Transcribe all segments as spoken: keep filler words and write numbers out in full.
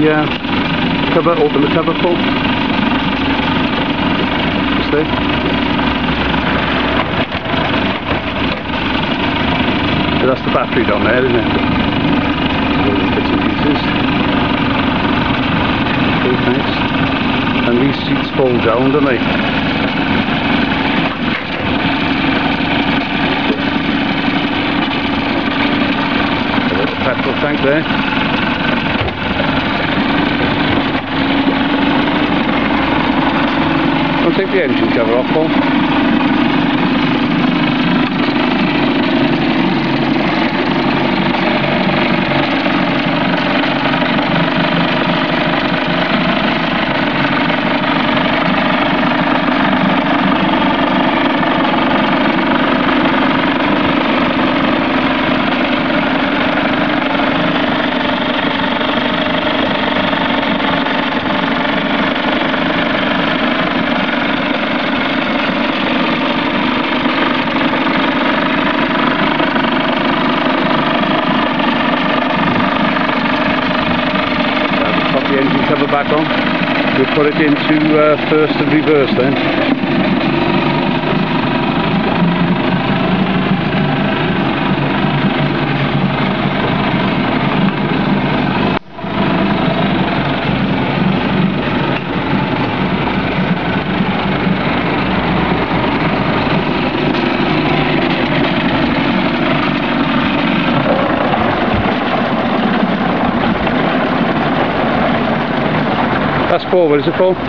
uh, cover, open the cover for. Just there. So that's the battery down there, isn't it? All the bits and pieces. Okay, thanks. And these seats fold down, don't they? Petrol tank there. I'll take the engine cover off, Paul. Cover back on. We'll put it into uh, first and reverse then. That's forward, is it, Paul?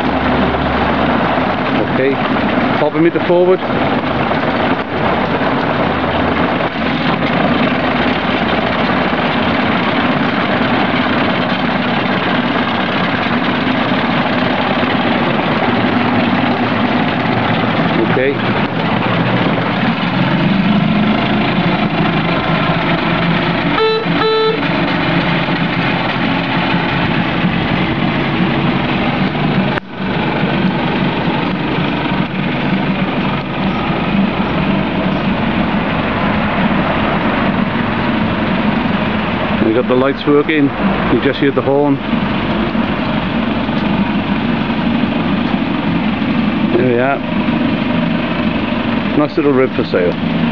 Okay, pop him into forward. Okay. We got the lights working, you just hear the horn. There we are. Nice little rib for sale.